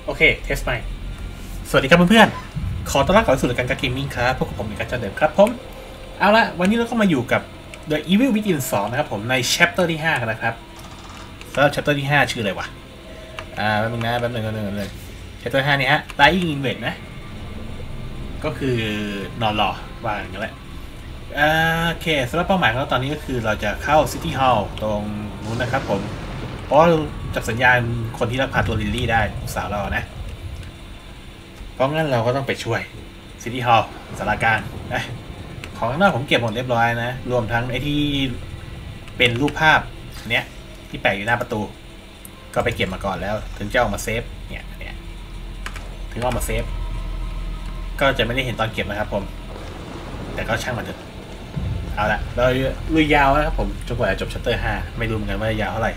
โอเคเทสใหม่สวัสดีครับเพื่อนๆขอต้อนรับเข้าสู่รายการการเกมมิ่งครับพวกผมในการจัดเดิมครับผมเอาละวันนี้เราก็มาอยู่กับ The Evil Within 2นะครับผมใน chapter ที่5กันนะครับสำหรับ chapter ที่5ชื่ออะไรวะแป๊บนึงเลย chapter 5นี่ฮะ Dying in Wait นะก็คือนอนรอวางอย่างนั้นแหละโอเคสำหรับเป้าหมายของเราตอนนี้ก็คือเราจะเข้า City Hall ตรงนู้นนะครับผมเพราะจับสัญญาณคนที่ลักพาตัวลิลลี่ได้ลูกสาวเรานะเพราะงั้นเราก็ต้องไปช่วย City Hall สารกลางนะของข้างนอกผมเก็บหมดเรียบร้อยนะรวมทั้งไอ้ที่เป็นรูปภาพเนี้ยที่แปะอยู่หน้าประตูก็ไปเก็บมาก่อนแล้วถึงจะออกมาเซฟเนี่ยถึงออกมาเซฟก็จะไม่ได้เห็นตอนเก็บนะครับผมแต่ก็ช่างมันเถอะเอาละเราลุยยาวนะครับผมจนกว่าจะจบชัตเตอร์5ไม่รู้เหมือนกันว่ายาวเท่าไหร่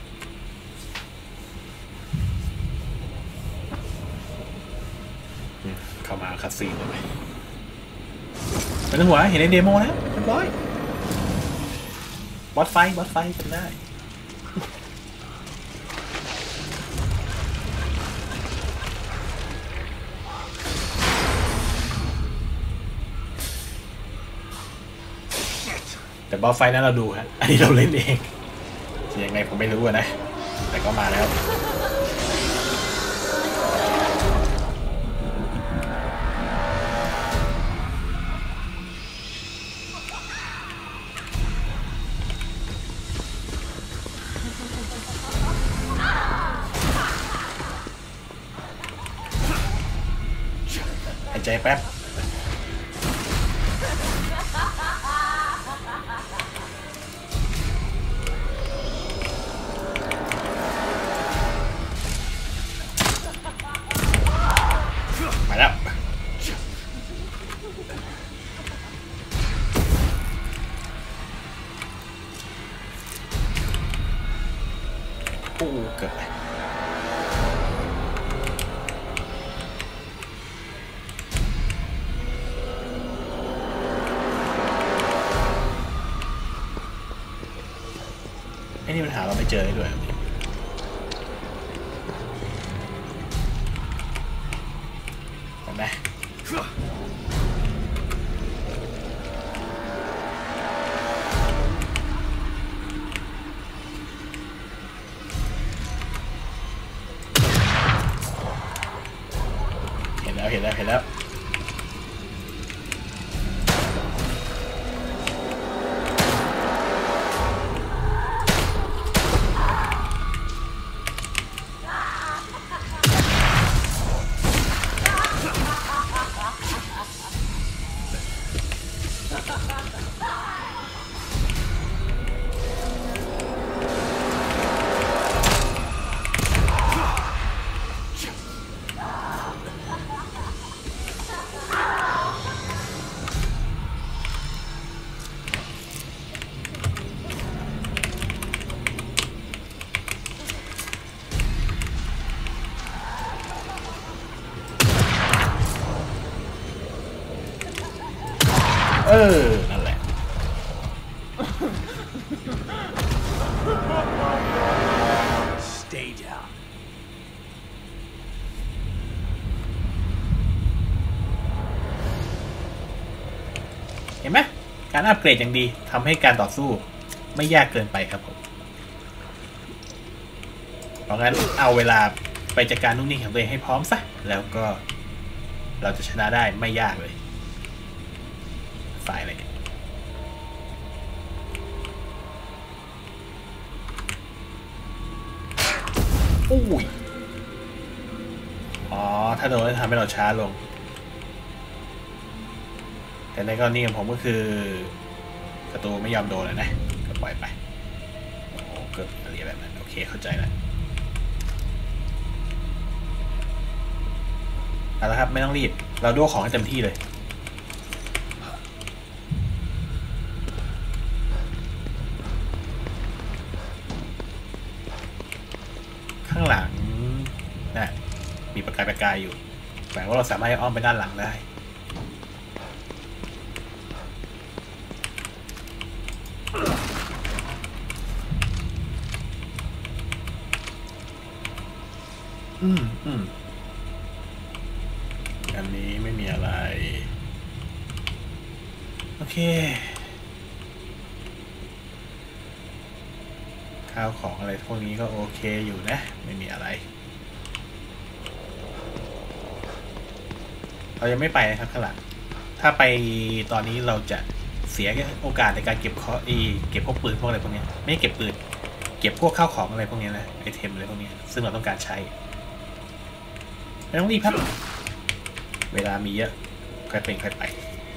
เข้ามาคัดซีนเลยเป็นหัวเห็นในเดโมแล้วเรียบร้อยบอสไฟกันได้แต่บอสไฟนั้นเราดูฮะอันนี้เราเล่นเองยังไงผมไม่รู้นะแต่ก็มาแล้วหายใจแป๊บมาแล้วโอ้เกิดไอ้นี่มันหาเราไม่เจอได้ด้วยเห็นไหมเห็นแล้วนั่นแหละเห็นไหมการอัปเกรดอย่างดีทำให้การต่อสู้ไม่ยากเกินไปครับผมเพราะงั้นเอาเวลาไปจัดการนู่นนี่ของตัวเองให้พร้อมซะแล้วก็เราจะชนะได้ไม่ยากเลยฝ่ายอะไรเนี่ยอุ้ยอ๋อถ้าโดนจะทำให้เราช้าลงแต่ในกรณีของผมก็คือประตูไม่ยอมโดนเลยนะก็ปล่อยไปโอ้เกิดอะไรแบบนั้นโอเคเข้าใจแล้วเอาละครับไม่ต้องรีบเราดูของให้เต็มที่เลยข้างหลังนะมีประกายอยู่แปลว่าเราสามารถอ้อมไปด้านหลังได้อันนี้ไม่มีอะไรโอเคข้าวของอะไรพวกนี้ก็โอเคอยู่นะไม่มีอะไรเรายังไม่ไปนะครับข้างหลังถ้าไปตอนนี้เราจะเสียโอกาสในการเก็บเก็บพวกปืนพวกอะไรพวกนี้ไม่เก็บปืนเก็บพวกข้าวของอะไรพวกนี้นะไอเทมอะไรพวกนี้ซึ่งเราต้องการใช้ไม่ต้องรีบครับเวลามีเยอะค่อยเป็นค่อยไป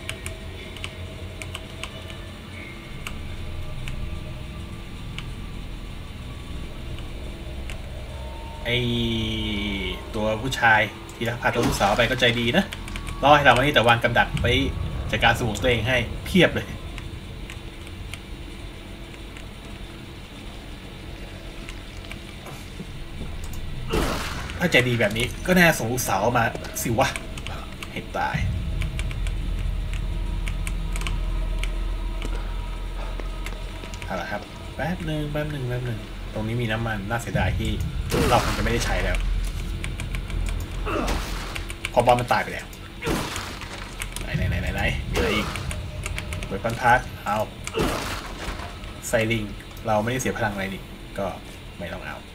ไอตัวผู้ชายที่พาตัวลูกสาวไปก็ใจดีนะรอให้เราวันนี้แต่วางกำดักไปจัดการสมุนตัวเองให้เพียบเลยถ้าใจดีแบบนี้ก็แน่ส่งลูกสาวมาสิวะให้ตายเอาละครับแป๊บหนึ่งตรงนี้มีน้ำมันน่าเสียดายที่เราคงจะไม่ได้ใช้แล้วพอบอลมันตายไปแล้วไหนมีอะไรอีกเวปันพาร์ทเอาไซลิงเราไม่ได้เสียพลังอะไรนี่ก็ไม่ต้องเอา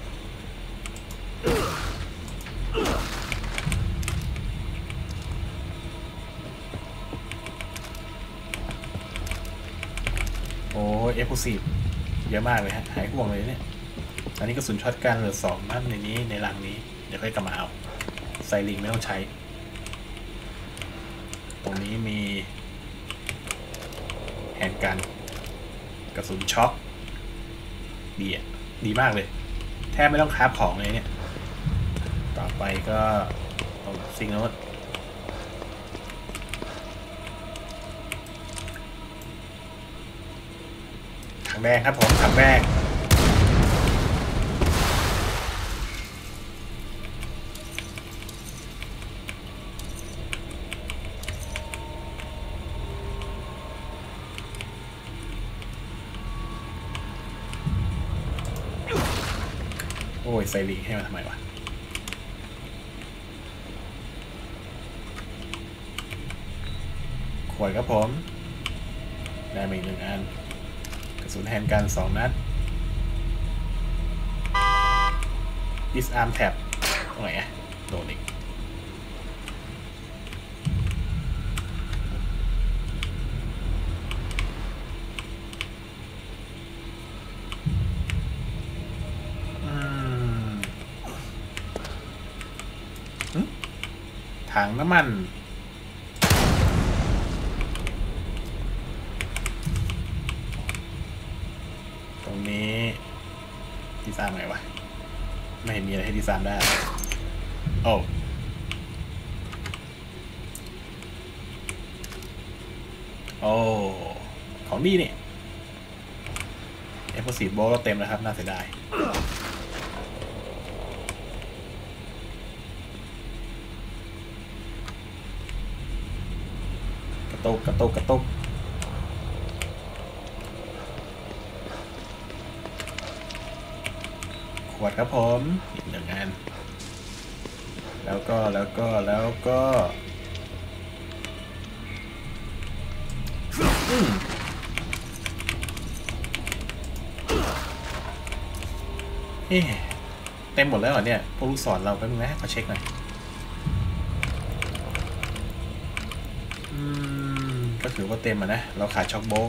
โอ้เอฟโฟซีฟเยอะมากเลยฮะหายห่วงเลยเนี่ยอันนี้กระสุนช็อตกันเหลือ2นัดในนี้ในรังนี้เดี๋ยวค่อยกลับมาเอาไซลิงไม่ต้องใช้ตรงนี้มีแฮนด์กันกระสุนช็อคดีมากเลยแทบไม่ต้องคราฟของเลยเนี่ยต่อไปก็ตรงซิงโนตถังแดงครับผมถังแดงโอ้ยไซลิงให้มาทำไมวะขวดครับผมได้มาอีก1 อันกระสุนแฮนด์กัน2 นัด disarm tab ตรงไหนอะโดนอีกถังน้ำมันตรงนี้ดีไซน์ไงวะไม่เห็นมีอะไรให้ดีไซน์ได้โอ้ของดีนี่เอฟโฟซีฟโบก็เต็มแล้วครับน่าเสียดายกระตุกขวดครับผมอีก1 อันแล้วก็เต็มหมดแล้วเหรอเนี่ยพวกลูกศรเราแป๊บนึงนะขอเช็คหน่อยก็ถือว่าเต็มนะเราขาดช็อคโบ๊ท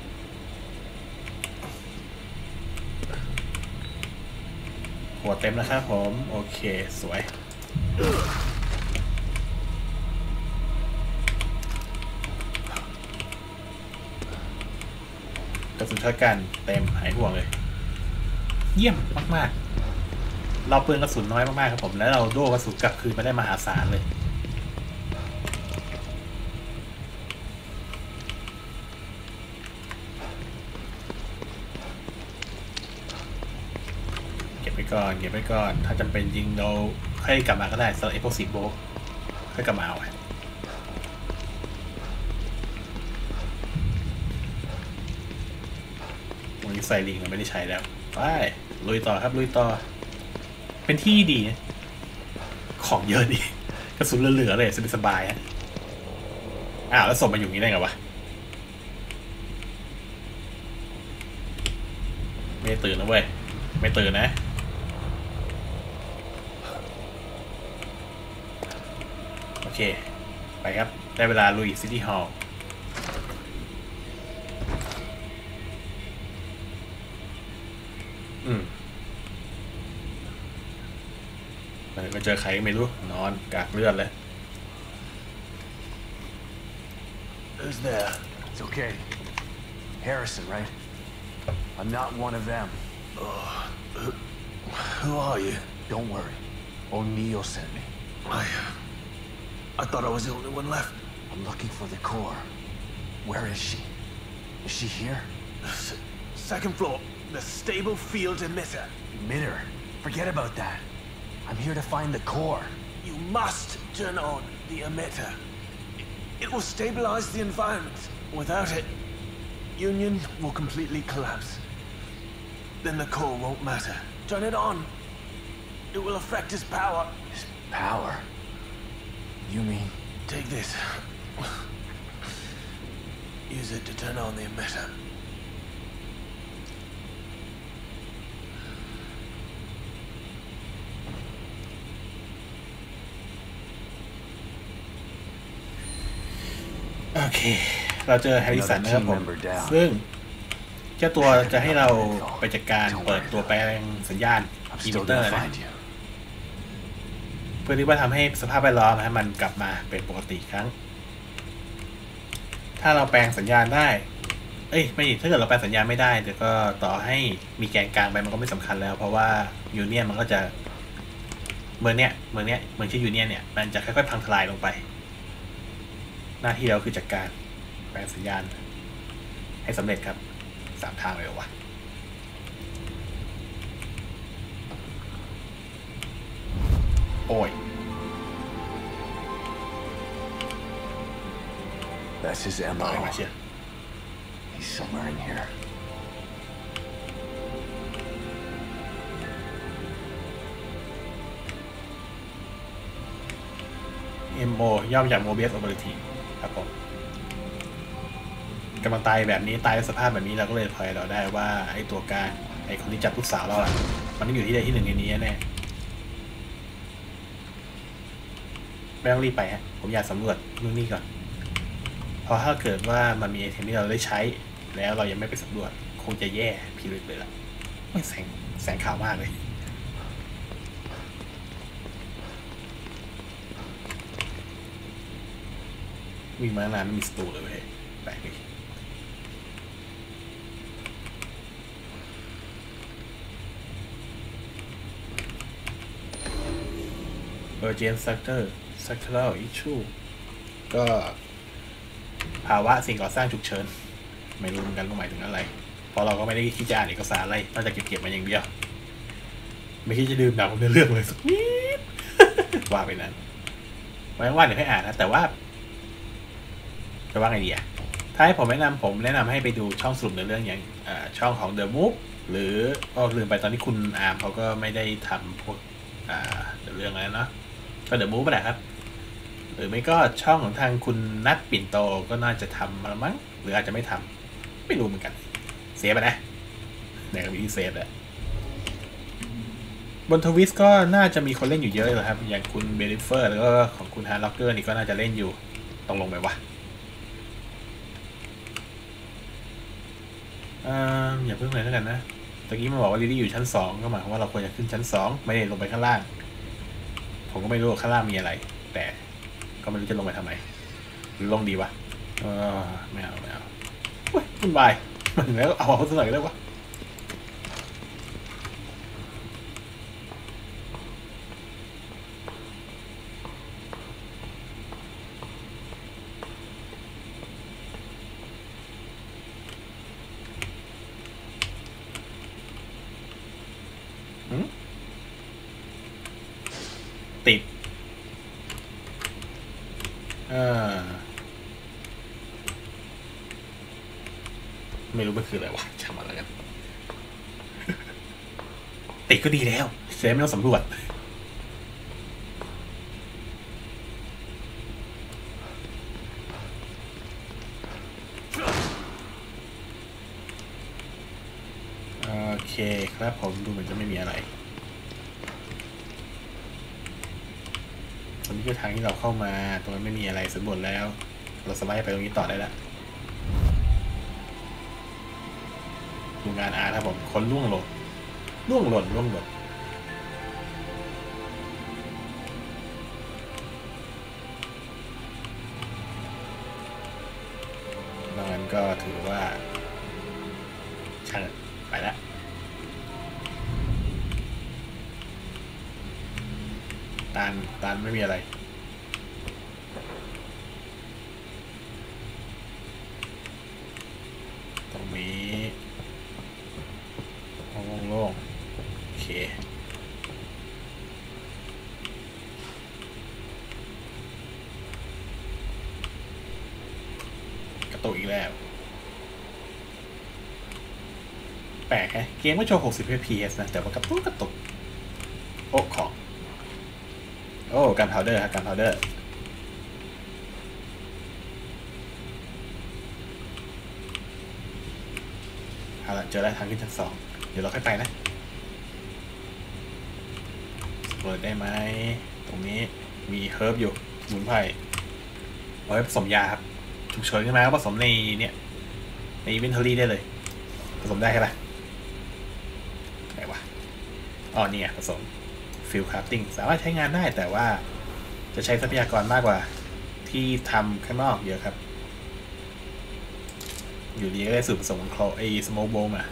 หัวเต็มแล้วครับผมโอเคสวยกระสุนช็อตกันเต็มหายห่วงเลยเยี่ยมมากๆเราเปลืองกระสุนน้อยมากๆครับผมแล้วเราโดกระสุนกลับคืนมาได้มหาศาลเลยเก็บไว้ก่อนถ้าจำเป็นยิงเราค่อยกลับมาก็ได้สำหรับเอฟโฟซีฟโบค่อยกลับมาเอาวันนี้ใส่ลิงเราไม่ได้ใช้แล้วไปลุยต่อครับลุยต่อเป็นที่ดีของเยอะดีกระสุนเหลือๆเลยสบายๆฮะอ้าวแล้วศพมาอยู่นี่ได้ไงวะไม่ตื่นนะเว้ยไม่ตื่นนะโอเคไปครับได้เวลาลุยซิตี้ฮอลล์มาเจอใครไม่รู้นอนกากเลือดเลย Who's there? It's okay. Harrison, right? I'm not one of them. Who are you? Don't worry. O'Neill sent me. I thought I was the only one left. I'm looking for the core. Where is she? Is she here? Second floor. The stable field emitter. Emitter? Forget about that. I'm here to find the core. You must turn on the emitter. It will stabilize the environment. Without it, Union will completely collapse. Then the core won't matter. Turn it on. It will affect his power. His power? You mean? Take this. Use it to turn on the emitter. Okay, เราเจอแฮร์ริสันนะครับผมซึ่งเจ้าตัวจะให้เราไปจัดการเปิดตัวแปลงสัญญาณอิมิเตอร์นะเพื่อที่ว่าทำให้สภาพแวดล้อมมันกลับมาเป็นปกติครั้งถ้าเราแปลงสัญญาณได้ไม่ถ้าเกิดเราแปลงสัญญาณไม่ได้แต่ก็ต่อให้มีแกนกลางไปมันก็ไม่สำคัญแล้วเพราะว่ายูเนียนมันก็จะเมืองชื่อยูเนียนเนี่ยมันจะค่อยๆพังทลายลงไปหน้าที่เราคือจัดการแปลงสัญญาณให้สำเร็จครับ3 ทางเลยวะโอ้ย That's his MO. มาเชีย He's somewhere in here. MO ย่อมาจาก Mobius Operative ครับผมกำลังตายแบบนี้ตายในสภาพแบบนี้เราก็เลยพอเราได้ว่าไอ้ตัวการไอ้คนที่จับลูกสาวเรามันต้องอยู่ที่ใดที่หนึ่งในนี้แน่ไม่ต้องรีบไปฮะผมอยากสำรวจนู่นนี่ก่อนเพราะถ้าเกิดว่ามันมีไอเทมที่เราได้ใช้แล้วเรายังไม่ไปสำรวจคงจะแย่พิลึกเลยล่ะไม่แสงขาวมากเลยวิ่งมาตั้งนานไม่มีสตูเลยเว้ยแปลกดิUrgent Structural Issue ก็ภาวะสิ่งก่อสร้างฉุกเฉินไม่รู้เหมือนกันว่าหมายถึงอะไรเพราะเราก็ไม่ได้คิดจะอ่านเอกสารอะไรนอกจากเก็บมาอย่างเดียวไม่คิดจะดื่มด่ำเนื้อเรื่องเลยสักนิด ว่าไปนั้นไว้ว่าเดี๋ยวให้อ่านนะแต่ว่าจะว่าไงดีอะถ้าให้ผมแนะนำให้ไปดูช่องสรุปเนื้อเรื่องอย่างช่องของ The Move หรือลืมไปตอนนี้คุณอาร์มเขาก็ไม่ได้ทำพวกเรื่องอะไรเนาะก็ The Move ไปแหละครับหรือไม่ก็ช่องของทางคุณนัทปิ่นโตก็น่าจะทำมามั้งหรืออาจจะไม่ทำไม่รู้เหมือนกันเสียไปนะไหนก็มีที่เซฟแหละบนทวิสก็น่าจะมีคนเล่นอยู่เยอะเลยครับอย่างคุณเบลิเฟอร์แล้วก็ของคุณฮาร์ล็อกเกอร์นี่ก็น่าจะเล่นอยู่ต้องลงไปวะอย่าเพิ่งเลยแล้วกันนะตะกี้มันบอกว่าลิลี่อยู่ชั้น2ก็หมายความว่าเราควรจะขึ้นชั้น2ไม่ได้ลงไปข้างล่างผมก็ไม่รู้ว่าข้างล่างมีอะไรแต่ก็ไม่รู้จะลงไปทำไมหรือลงดีวะไม่เอาเฮ้ยคุณบายมันแล้วเอาสักหน่อยได้วะติดไม่รู้มันคืออะไรวะช่างมันแล้วกันติดก็ดีแล้วเซฟไม่ต้องสำรวจเคครับผมดูเหมือนจะไม่มีอะไรตรงนี้คือทางที่เราเข้ามาตรงนั้นไม่มีอะไรสมบูรณ์แล้วเราสามารถไปตรงนี้ต่อได้แล้วดูงานอาร์ครับผมคนล่วงหล่นดังนั้นก็ถือว่าช่างไปแล้วตานไม่มีอะไรตรงนี้โล่งๆโอเคกระตุกอีกแล้วแปลกแฮะเกมก็โชว์60 fps นะแต่ว่ากระตุกโอ้ของโอ้การพาวเดอร์ครับการพาวเดอร์เอาละเจอแล้วทางขึ้นชั้น2เดี๋ยวเราค่อยไปนะเปิดได้ไหมตรงนี้มีเฮิร์บอยู่สมุนไพรเอาไว้ผสมยาครับฉุกเฉินขึ้นมาก็ผสมในเนี่ยในอินเวนทอรี่ได้เลยผสมได้ใช่ปะไหนวะอ๋อนี่ไงผสมฟิลคราฟติ้งสามารถใช้งานได้แต่ว่าจะใช้ทรัพยากรมากกว่าที่ทำข้างนอกเยอะครับอยู่ดีก็ได้สูตรผสมของเขาไอ้สโมกโบมา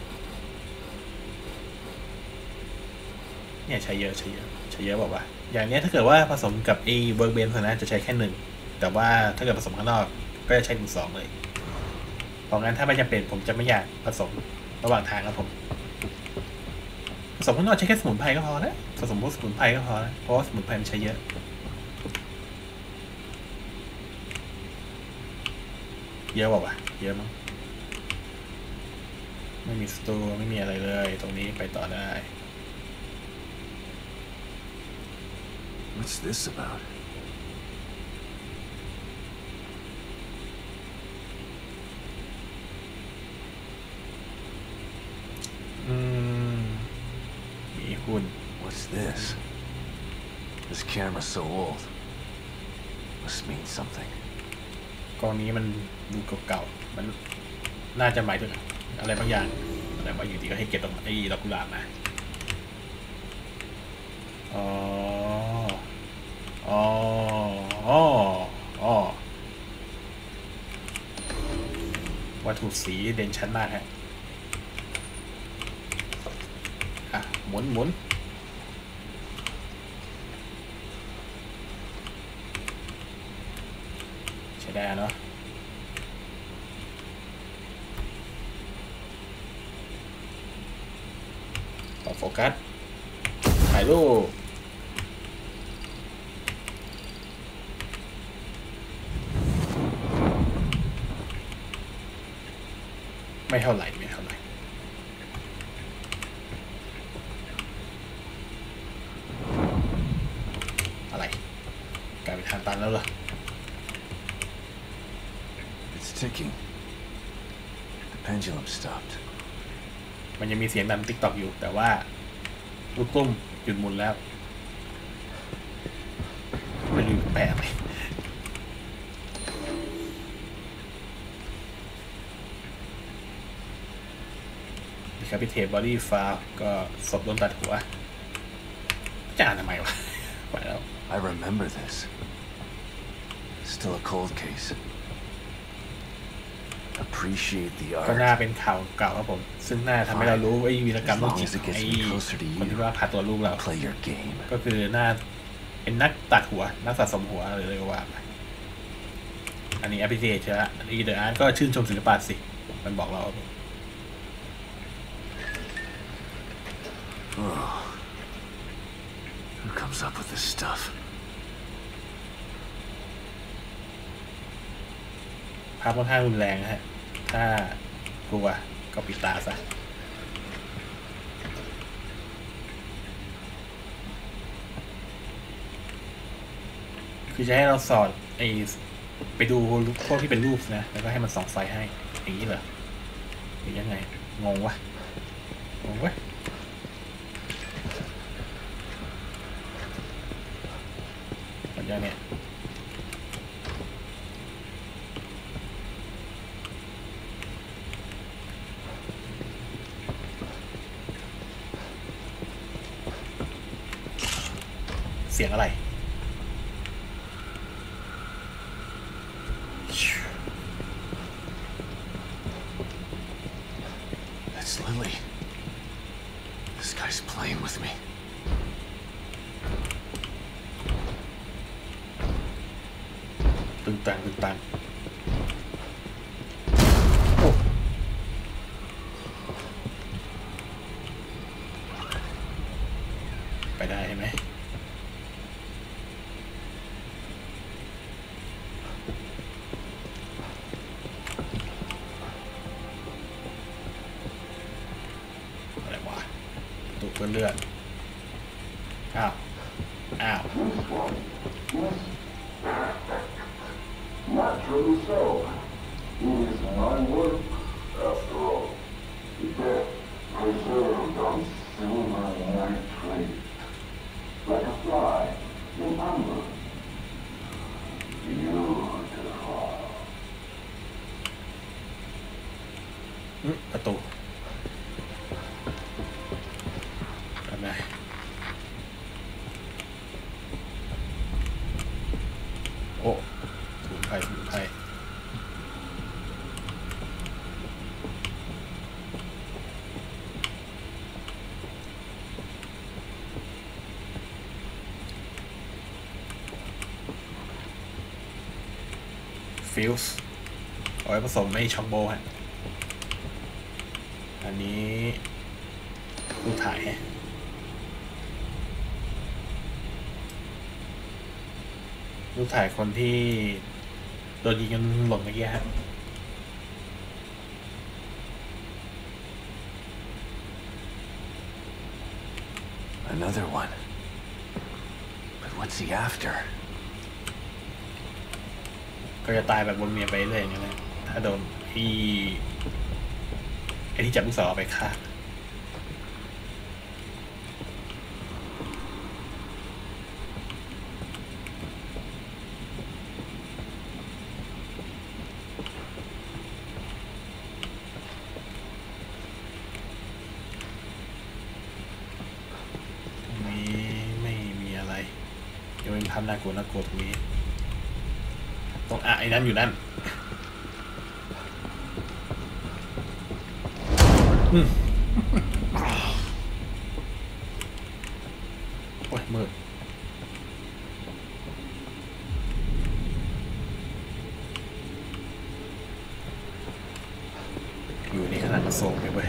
เนี่ยใช้เยอะบอกว่าอย่างนี้ถ้าเกิดว่าผสมกับไอ้เวิร์กเบนส์นะจะใช้แค่1แต่ว่าถ้าเกิดผสมข้างนอกก็จะใช้ถึง2เลยเพราะงั้นถ้าไม่จำเป็นผมจะไม่อยากผสมระหว่างทางครับผมผสมข้างนอกใช้แค่สมุนไพรก็พอแล้วผสมพวกสมุนไพรก็พอแล้วเพราะว่าสมุนไพรมันใช้เยอะบอกว่าเยอะมั้งไม่มีสตูไม่มีอะไรเลยตรงนี้ไปต่อได้ What's this about? What's this? This camera's so old. Must mean something. กล้องนี้มันดูเก่าๆมันน่าจะหมายถึงอะไรบางอย่างแต่ว่าอยู่ดีก็ให้เก็บตรงไอ้ดอกกุหลาบมาวัตถุสีเด่นชัดมากฮะหมุนใช้ได้เนาะต่อโฟกัสถ่ายรูปไม่เท่าไหร่อะไรกลายเป็นทางตันแล้วเหรอ It's ticking. The pendulum stopped. มันยังมีเสียงดังติ๊กต็อกอยู่แต่ว่าลูกตุ้มหยุดหมุนแล้วไม่รู้แปลกไหมดีครับพิเทปบอดี้ฟาร์ก็ศพโดนตัดหัวจะอ่านทำไมวะไปแล้ว I remember this. Still a cold case. Appreciate the art. ก็น่าเป็นข่าวเก่าครับผมซึ่งน่าทำให้เรารู้ไอ้วีรกรรมโรคจิตไอ้คนที่ว่าพาตัวลูกเราก็คือน่าเป็นนักตัดหัวนักสะสมหัวเลยก็ว่าอันนี้ appreciate ใช่ไหมอันนี้เดอะอาร์ตก็ชื่นชมศิลปะสิมันบอกเรา Who comes up with this stuff? ภาพค่อนข้างรุนแรงนะฮะถ้ากลัวก็ปิดตาซะคือจะให้เราสอดไปดูพวกที่เป็นรูปนะแล้วก็ให้มันส่องไฟให้อย่างนี้เหรอหรือยังไงงงวะโอ้ยมันยังเนี่ยเสียงอะไร That's Lily. This guy's playing with me. ตึงตังตึงตังโอ้ไปได้ใช่ไหมอะไรวะตุกเพื่อนเลือดอ้าวอ้าว Naturally so. It is my work, after all. The dead preserved on silver white trays, like a fly in amber. Beautiful. ประตูทำไมโอ้สมุนไพรสมุนไพรฟิลส์เอาไว้ผสมในช็อกโบฮะอันนี้รูปถ่ายรูปถ่ายคนที่โดนยิงกันหล่นเมื่อกี้ฮะ Another one. But what's he after? ก็จะตายแบบวนเวียนไปเรื่อยอย่างนี้แหละถ้าโดนไอ้ที่จับลูกศรไปฆ่าไม่มีอะไรยังเป็นภาพน่ากลัวตรงนี้ต้องไอ้นั่นอยู่นั่นโอ้ยมืดอยู่นี่ขนาดกระโซงไปเว้ย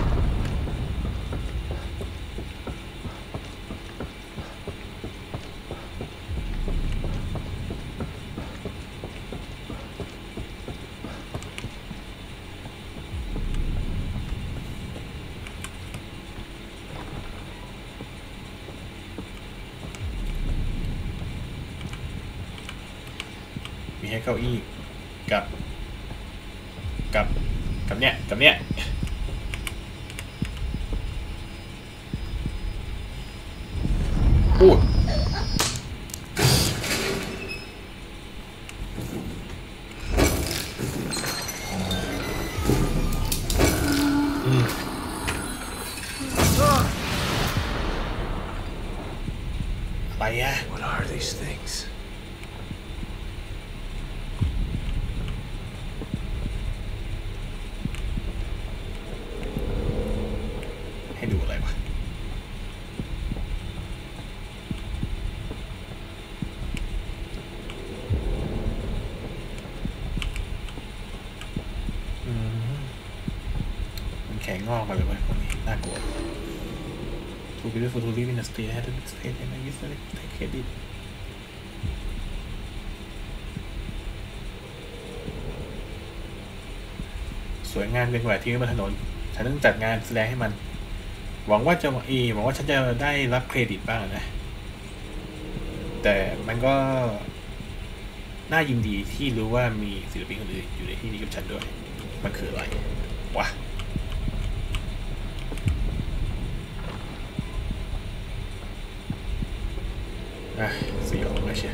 มีให้เก้าอี้กับเนี้ยพูดอะไรอะ What are these things? ให้ดูอะไรวะมันแข็งงอกมาเลยเว้ยพวกนี้น่ากลัว Too beautiful to live in a state I had to state and I used to take credit สวยงามเกินกว่าที่บนถนนฉันต้องจัดงานแสดงให้มันหวังว่าฉันจะได้รับเครดิตบ้างนะแต่มันก็น่ายินดีที่รู้ว่ามีศิลปินคนอื่นอยู่ในที่นี้กับฉันด้วยมันคืออะไรวะสยองไม่ใช่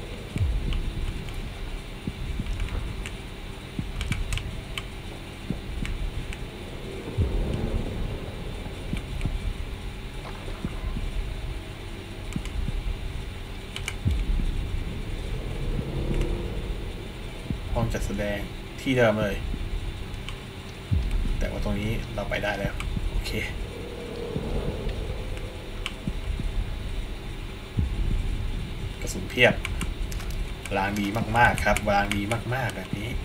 ห้องจัดแสดงที่เดิมเลยแต่ว่าตรงนี้เราไปได้แล้วโอเคกระสุนเพียบวางดีมากๆครับวางดีมากๆแบบนี้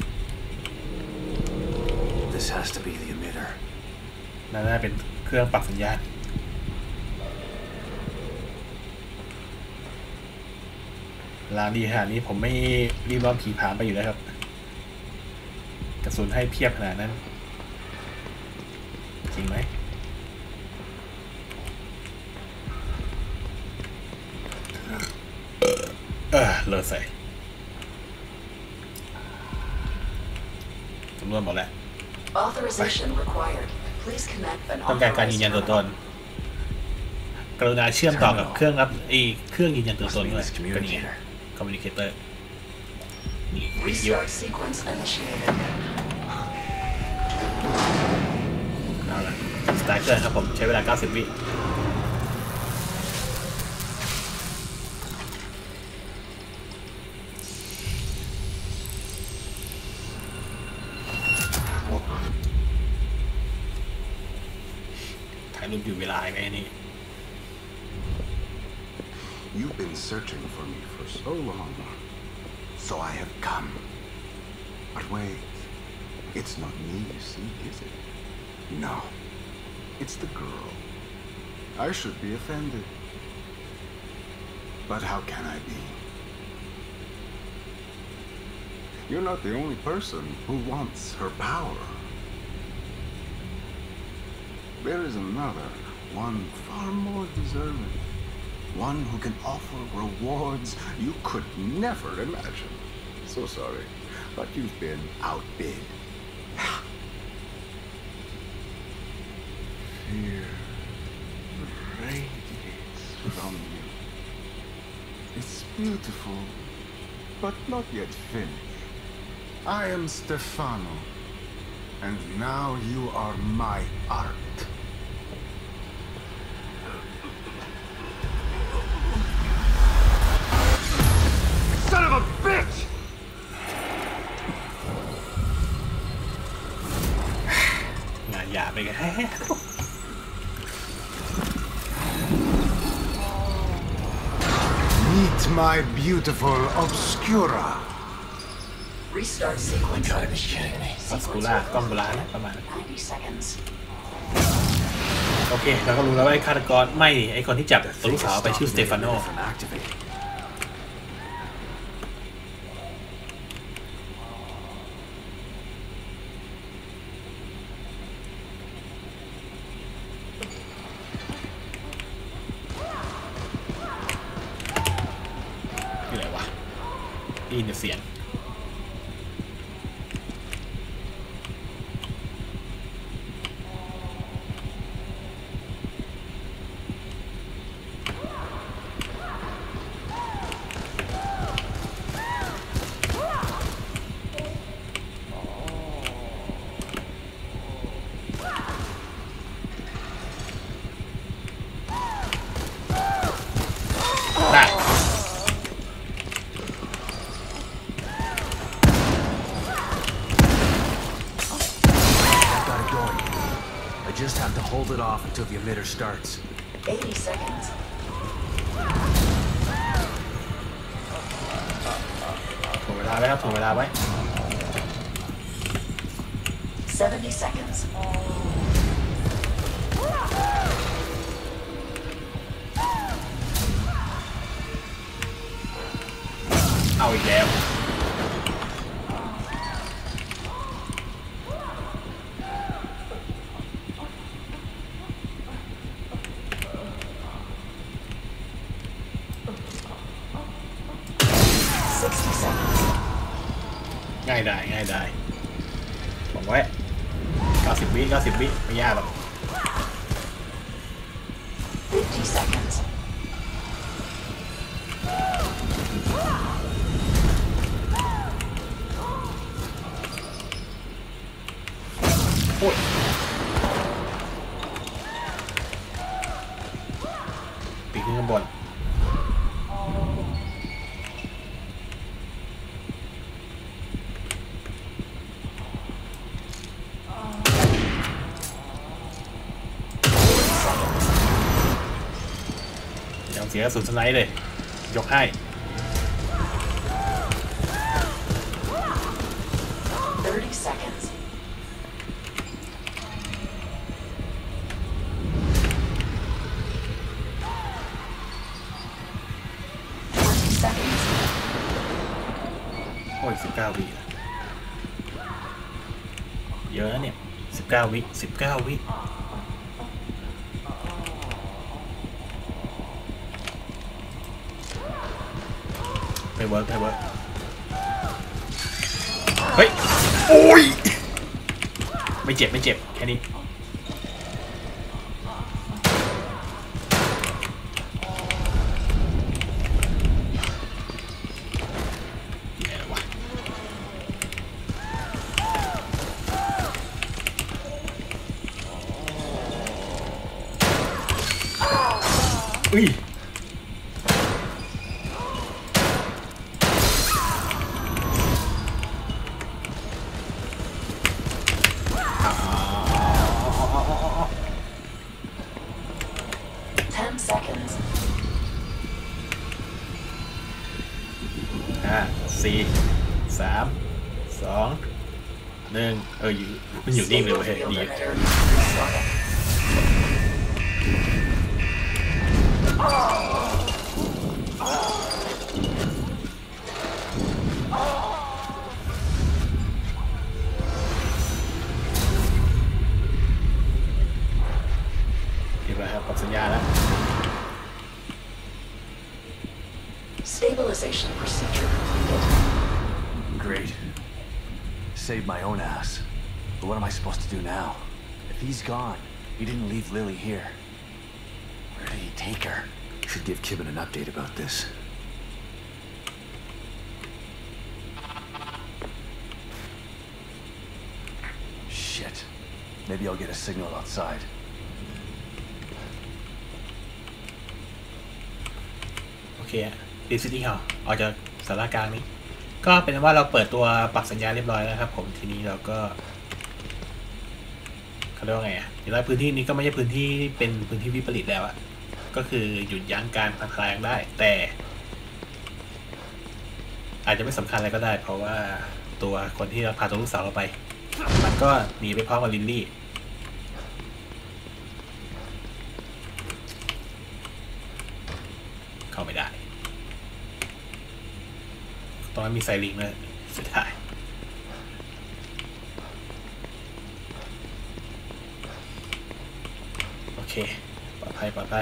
This has to be the emitter. น่าเป็นเครื่องปรับสัญญาณวางดีขนาดนี้ผมไม่รีบร้อนผีผามไปอยู่แล้วครับกระสุนให้เพียบขนาดนั้นจริงไหมเลิศใส่จำนวนหมดแล้วต้องการการยืนยันตัวตนกรุณาเชื่อมต่อกับเครื่องรับเครื่องยืนยันตัวตนด้วยก็นี่คอมมิวนิเคเตอร์นี่วิทยุเอาละสตาร์ทเครื่องครับผมใช้เวลา90 วิถ่ายรูปอยู่เวลาไหมนี่ You've been searching for me for so long, so I have come. But wait, it's not me you see, is it? No, it's the girl. I should be offended. But how can I be? You're not the only person who wants her power. There is another, one far more deserving. One who can offer rewards you could never imagine. So sorry, but you've been outbid. Fear radiates from you. It's beautiful, but not yet finished. I am Stefano, and now you are my art. Son of a bitch! งานหยาบไปกัน Meet my beautiful Obscura. Restart sequence. You gotta be kidding me. ออสคูล่ากล้องโบราณนะประมาณโอเคเราก็รู้แล้วว่าไอ้ฆาตกรไม่ไอ้คนที่จับตัวลูกสาวไปชื่อสเตฟานโนนี่อะไรวะได้ยินเสียงได้ Just have to hold it off until the emitter starts. 80 seconds. ถ่วงเวลาไว้ครับถ่วงเวลาไว้ 70 seconds. เอาอีกแล้วง่ายได้บอกไว้90 วิไม่ยากหรอก 50 seconds. เสียกระสุนสไนป์เลยยกให้โอ้ย19 วิเยอะนะเนี่ย19 วิ19 วิไม่เวิร์กไม่เวิร์กเฮ้ยโอ้ยไม่เจ็บไม่เจ็บแค่นี้อุ้ย4 3 2 1อยู่มันอยู่นิ่งเลยเว้ยดีปรับสัญญาแล้ว Stabilization procedure completed. Great. Saved my own ass. But what am I supposed to do now? If he's gone, he didn't leave Lily here. Where did he take her? Should give Kibben an update about this. Shit. Maybe I'll get a signal outside. โอเคดีซิตี้ฮอลออกจากสารกลางนี้ก็เป็นว่าเราเปิดตัวปรับสัญญาเรียบร้อยแล้วครับผมทีนี้เราก็เขาเรียกว่าไงเดี๋ยวพื้นที่นี้ก็ไม่ใช่พื้นที่เป็นพื้นที่วิปริตแล้วก็คือหยุดยั้งการผ่อนคลายได้แต่อาจจะไม่สำคัญอะไรก็ได้เพราะว่าตัวคนที่เราพาตัวลูกสาวเราไปมันก็หนีไปพร้อมกับลินลี่เข้าไม่ได้ตอนนั้นมีไซลิงเลยสุดท้ายโอเคปลอดภัยปลอดภัย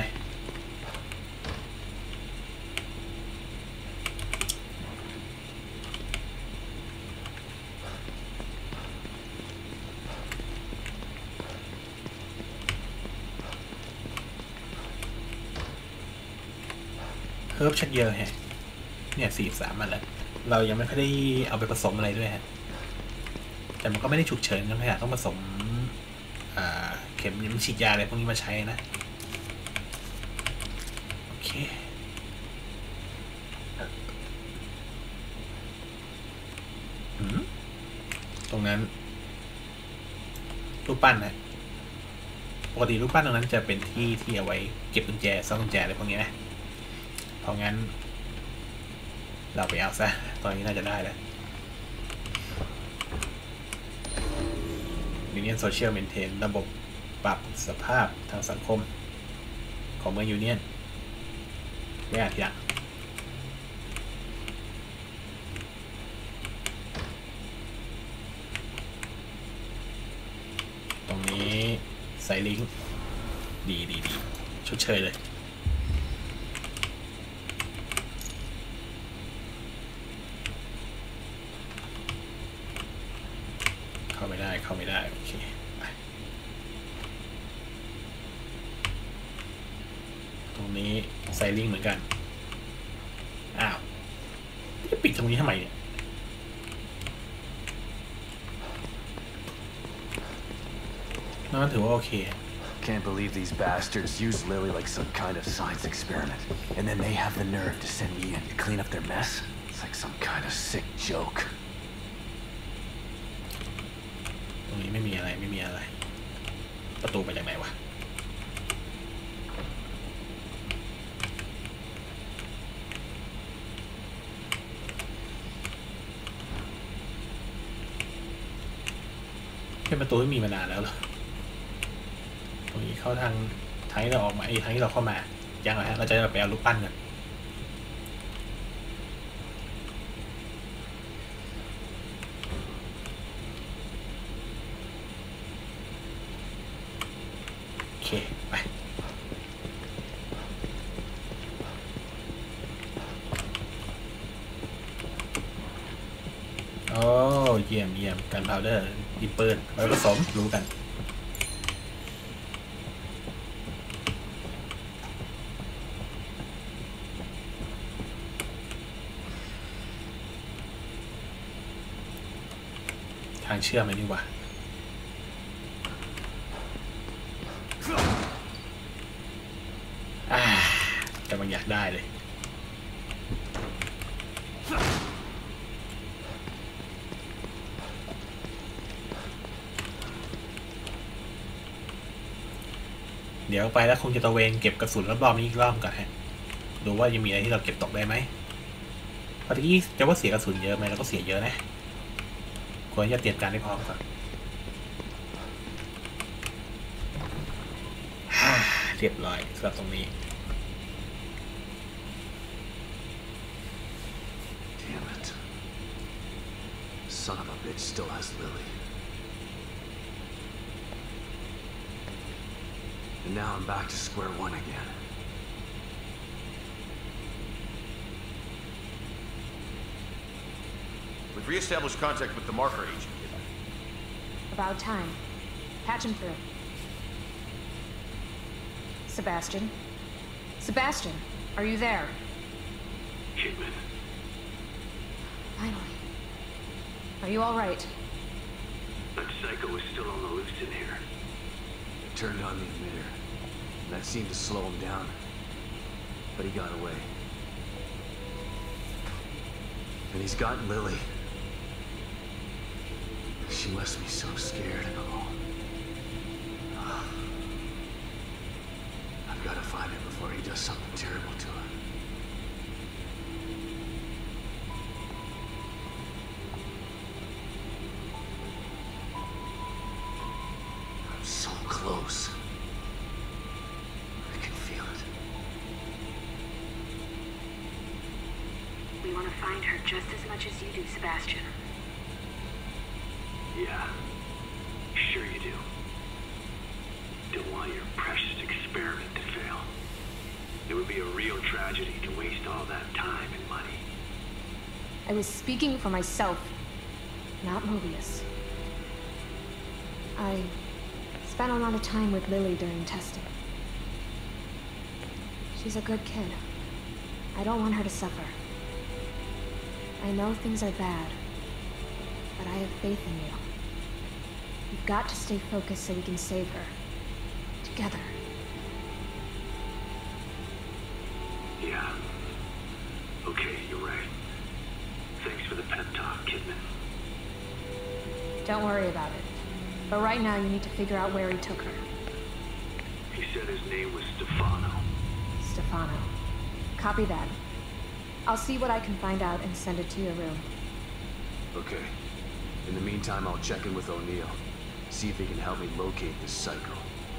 เฮิร์บชัดเยอะแฮะเนี่ย43มาแล้วเรายังไม่ค่อยได้เอาไปผสมอะไรด้วยฮะแต่มันก็ไม่ได้ฉุกเฉินนะขนาดต้องผสมเข็มยิ้มฉีดยาอะไรพวกนี้มาใช้นะโอเคตรงนั้นรูปปั้นนะปกติรูปปั้นตรงนั้นจะเป็นที่เอาไว้เก็บกุญแจซ่อนกุญแจอะไรพวกนี้นะเพราะงั้นเราไปเอาซะตอนนี้น่าจะได้แล้ว Union Social Maintain ระบบปรับสภาพทางสังคมของเมือง Union ไม่อาจทีหลังตรงนี้ใส่ลิงก์ดีชดเชยเลยเข้าไม่ได้โอเคไปตรงนี้ไซลิงเหมือนกันอ้าวจะปิดตรงนี้ทำไมเนี่ยนั่นถือว่าโอเค Can't believe these bastards use Lily like some kind of science experiment, and then they have the nerve to send me in to clean up their mess. It's like some kind of sick joke. ตรงนี้ไม่มีอะไรประตูมาจากไหนวะเป็นประตูที่มีมานานแล้วเหรอตรงนี้เข้าทางที่เราออกมาทางที่เราเข้ามายังไงฮะเราจะไปเอารูปปั้นกันโอเคไปโอ้เยี่ยมกันพาวเดอร์ดิปเปิลไว้ผสมรู้กันทางเชื่อมไหมนี่วะกำลังอยากได้เลยเดี๋ยวไปแล้วคงจะตะเวนเก็บกระสุนรอบๆนี้อีกรอบก่อนฮะดูว่ายังมีอะไรที่เราเก็บตกได้ไหมพอทีนี้จะว่าเสียกระสุนเยอะไหมเราก็เสียเยอะนะควรจะเตรียมการให้พร้อมก่อนเรียบร้อยสำหรับตรงนี้ Damn it. Son of a bitch still has Lily. And now I'm back to square one again. We've re-established contact with the marker agent. About time. Patch him through. Sebastian? Sebastian, are you there? Kidman. Finally. Are you all right? That psycho is still on the loose in here. They turned on the emitter, and that seemed to slow him down. But he got away. And he's got Lily. She must be so scared and all. I've got to find him before he does something terrible to her. I'm so close. I can feel it. We want to find her just as much as you do, Sebastian. Yeah. Sure you do. Don't want your precious experiment to fail. It would be a real tragedy to waste all that time and money. I was speaking for myself, not Mobius. I spent a lot of time with Lily during testing. She's a good kid. I don't want her to suffer. I know things are bad, but I have faith in you. You've got to stay focused so we can save her. Together. Yeah. Okay, you're right. Thanks for the pep talk, Kidman. Don't worry about it. But right now you need to figure out where he took her. He said his name was Stefano. Stefano. Copy that. I'll see what I can find out and send it to your room. Okay. In the meantime, I'll check in with O'Neill. See if he can help me locate this psycho.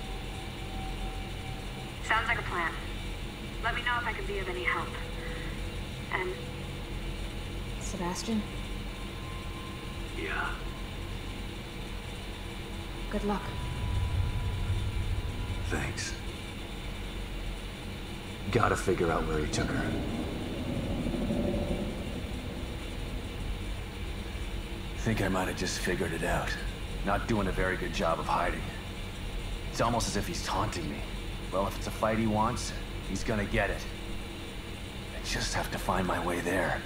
Sounds like a plan. Let me know if I can be of any help. And... Sebastian? Yeah. Good luck. Thanks. Gotta figure out where he took her. Think I might have just figured it out. Not doing a very good job of hiding. It's almost as if he's taunting me. Well, if it's a fight he wants, he's gonna get it. I just have to find my way there.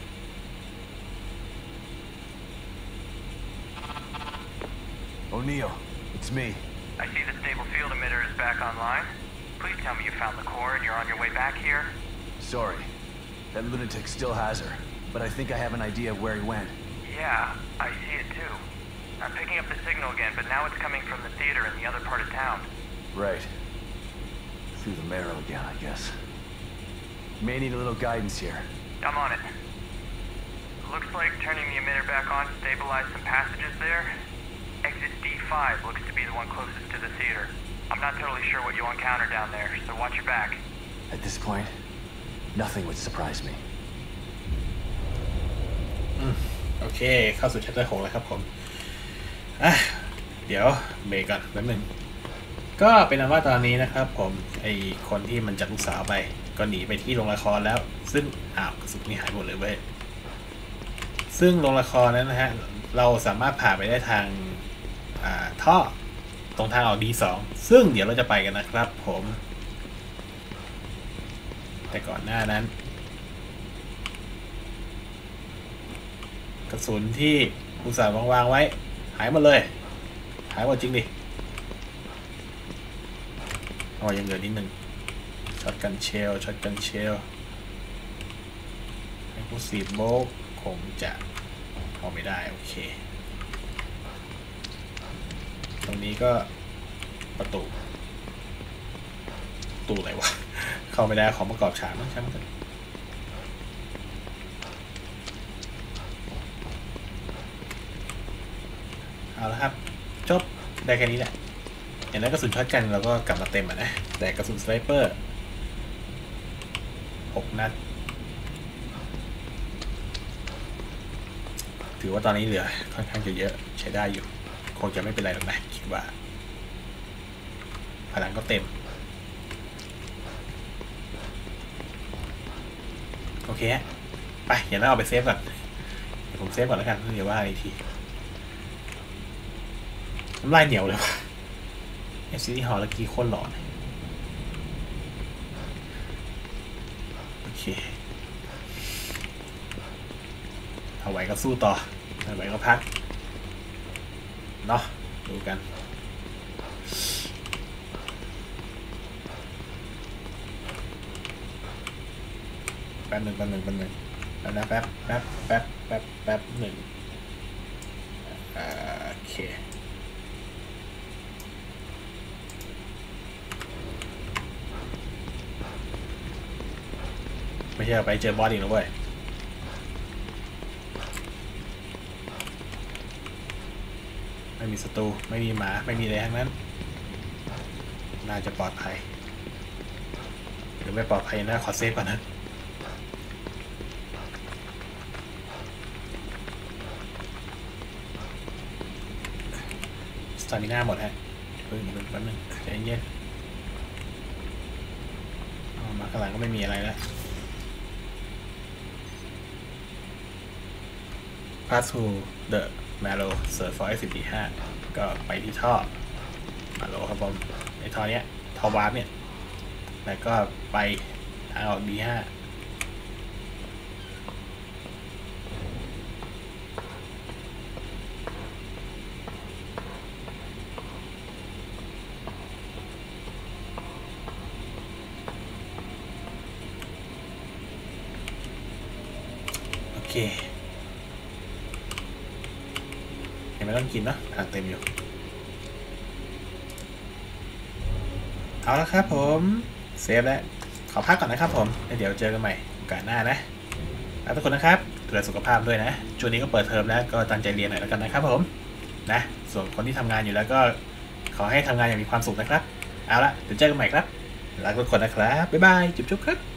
O'Neill, it's me. I see the stable field emitter is back online. Please tell me you found the core and you're on your way back here. Sorry. That lunatic still has her, but I think I have an idea of where he went. Yeah, I see it too. I'm picking up the signal again, but now it's coming from the theater in the other part of town. Right. Through the marrow again, I guess. May need a little guidance here. I'm on it. Looks like turning the emitter back on stabilized some passages there. Exit D5 5 looks to be the one closest to the theater. I'm not totally sure what you'll encounter down there, so watch your back. At this point, nothing would surprise me. โอเคเข้าสู่ chapter 6แล้วครับผมเดี๋ยวเบรกก่อนแป๊บนึงก็เป็นอันว่าตอนนี้นะครับผมไอคนที่มันจับลูกสาวไปก็หนีไปที่โรงละครแล้วซึ่งกระสุนนี่หายหมดเลยเว้ยซึ่งโรงละครนั้นนะฮะเราสามารถผ่านไปได้ทางท่อตรงทางออก D2 ซึ่งเดี๋ยวเราจะไปกันนะครับผมแต่ก่อนหน้านั้นกระสุนที่อุตส่าห์วางไว้หายหมดเลยหายหมดจริงดิยังเหลือนิดนึงช็อตกันเชลไอ้พวกซีดโบกคงจะเอาไม่ได้โอเคตรงนี้ก็ประตูอะไรวะเข้าไม่ได้ของประกอบฉากใช่ไหมเอาละครับจบได้แค่นี้แหละอย่างนั้นกระสุนช็อตกันเราก็กลับมาเต็มนะแต่กระสุนสไนเปอร์6 นัดถือว่าตอนนี้เหลือค่อนข้างจะเยอะใช้ได้อยู่คงจะไม่เป็นไรหรอกนะคิดว่าพลังก็เต็มโอเคไปอย่างนั้นเอาไปเซฟก่อนเดี๋ยวผมเซฟก่อนแล้วกันเดี๋ยวว่าอีกทีน้ำลายเหนียวเลยว่ะซีรีส์ฮอลล์กี้โคตรหลอนโอเคเอาไว้ก็สู้ต่อเอาไว้ก็พักเนาะดูกันแป๊บหนึ่งแล้วนะแป๊บหนึ่งโอเคไม่ใช่ไปเจอบอสอีกแล้วเว้ยไม่มีศัตรูไม่มีหมาไม่มีอะไรทั้งนั้นน่าจะปลอดภัยหรือไม่ปลอดภัยนะขอเซฟก่อนนะสตามิน่าหมดฮะแป๊บนึงใจเย็นมาข้างหลังก็ไม่มีอะไรแล้วPass to the Marrow Search for SCP-5 ก็ไปที่ท่อมาโลครับผมในท่อเนี้ยท่อวาร์ปเนี่ยแล้วก็ไปทางออก D5 โอเคไม่ต้องกินเนาะทางเต็มอยู่เอาละครับผมเซฟแล้วขอพักก่อนนะครับผมแล้วเดี๋ยวเจอกันใหม่โอกาสหน้านะแล้วทุกคนนะครับดูแลสุขภาพด้วยนะช่วงนี้ก็เปิดเทอมแล้วก็ตั้งใจเรียนหน่อยแล้วกันนะครับผมนะส่วนคนที่ทำงานอยู่แล้วก็ขอให้ทำงานอย่างมีความสุขนะครับเอาละเดี๋ยวเจอกันใหม่ครับรักทุกคนนะครับบ๊ายบายจุ๊บๆครับ